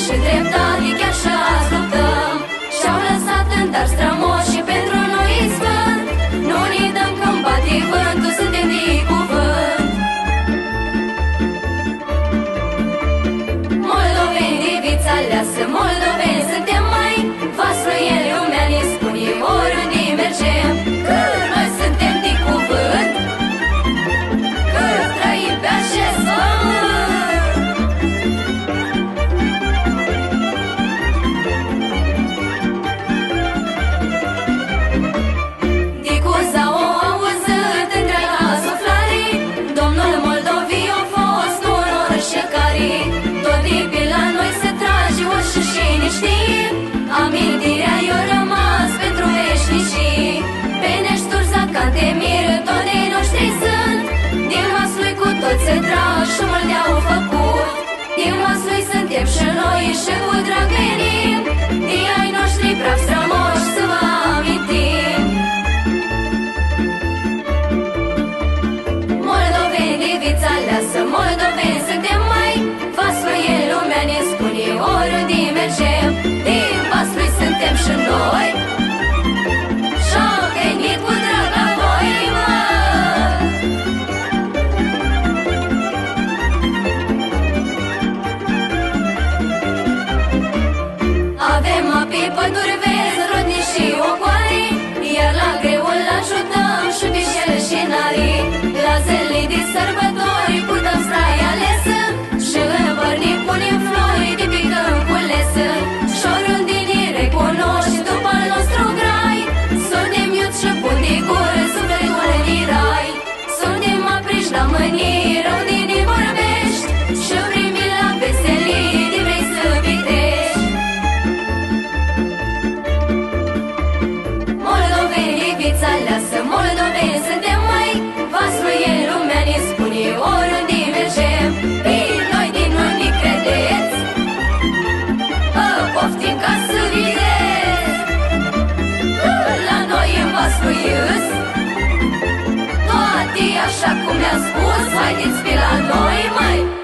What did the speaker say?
și dreptate, chiar și-azi luptăm. Și-au lăsat în dar strămoși și pentru noi e sfânt. Nu ne dăm când bate vântul, suntem de cuvânt. Moldoveni de vița aleasă, moldoveni suntem mai vasluieni, lumea ne spune oriunde mergem că noi suntem de cuvânt, că trăim pe acest pământ. Dicuza o auzit întreaga suflare, domnul Moldovii a fost un oră și care tot de pe la noi se trage uși și ne știe. Amintirea i-a rămas pentru veșnicii. Pe Neșturza, Cantemir, tot de noștri sunt. Din Vaslui cu toți se trag și multe au făcut. Din Vaslui suntem și noi și cu drag venim. De ai noștri praf strămoși să vă amintim. Moldoveni de vița aleasă, moldoveni suntem mai vasluieni, lumea ne spune oriunde mergem. Din Vaslui suntem și noi și-am venit cu drag la voi, mă. Avem ape, păduri verzi, rodni și ocoare, iar la greu îl ajutăm și bișel și nari. La zilele de sărbători purtăm strai alesă și în bărni punem flori de picăm cu lesă. Și oriunde ne recunoști după al nostru grai, suntem iuți și buni de gură, sufletul în rai. Suntem apriși la mânie, unde ne vorbești și primim la veselii de vrei să vitești. Moldoveni vița aleasă, moldoveni suntem mai vasluieni, lumea ne spune oriunde mergem. Pe noi din noi ne credeți? Poftim ca să vedeți că la noi în Vaslui-s toate așa cum le-am spus. Haideți pe la noi, mai